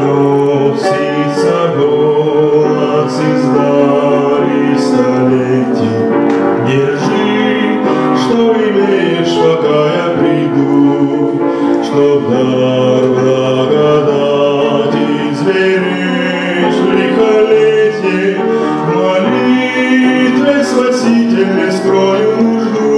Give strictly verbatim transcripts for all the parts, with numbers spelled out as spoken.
доносится голос издали столетий. Держи, что имеешь, пока я приду, чтоб дар благодати зверишь в лихолетье, в молитве спасительной скрою нужду.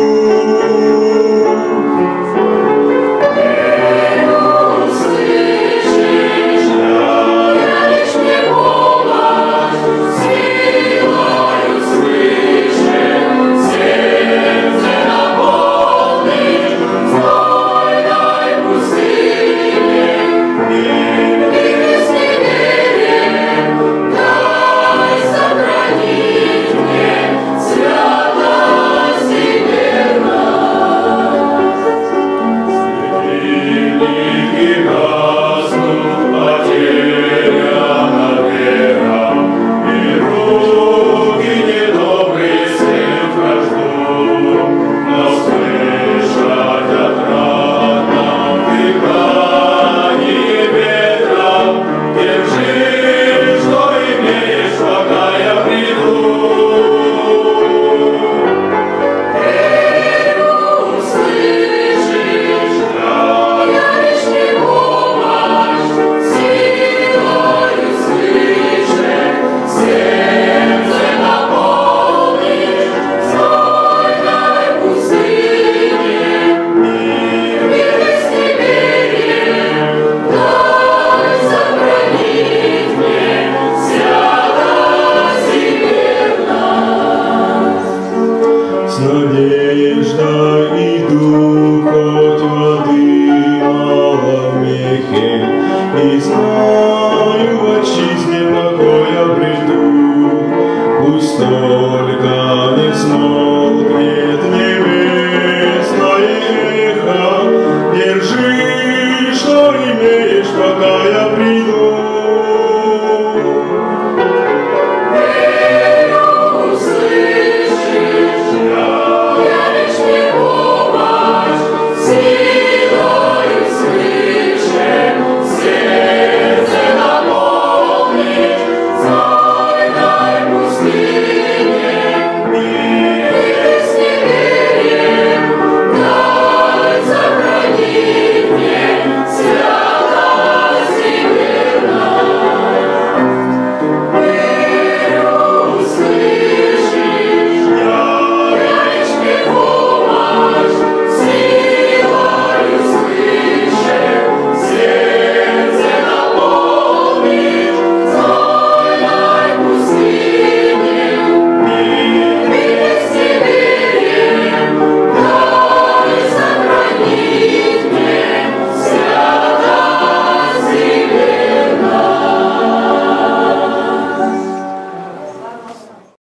С надеждой иду, хоть воды мало в мехе, и знаю, в отчизне покой обрету. Пусть только